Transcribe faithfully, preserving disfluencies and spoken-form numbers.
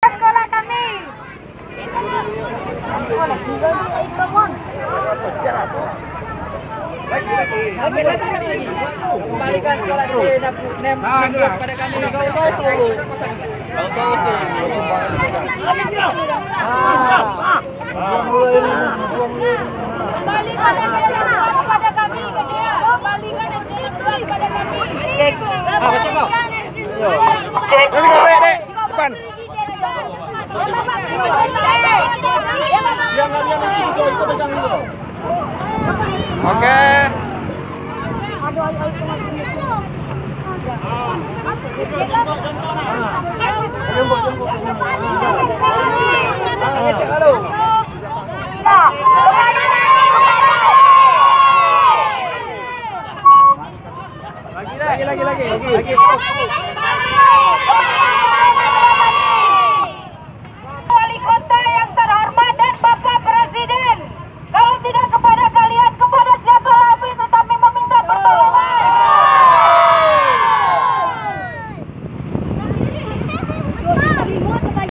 sekolah kami. Lagi lagi. Lagi lagi. Kembalikan sekolah ini nem pada kami. Kau tahu Solo. Kau tahu Solo. Ah. Kembalikan kepada kami, kembalikan kepada kami. Ah, baca kau. Cek. Masih kau dek, dek. Depan. Yang yang itu itu pegang itu. Oke. Aduh, ayo, ayo,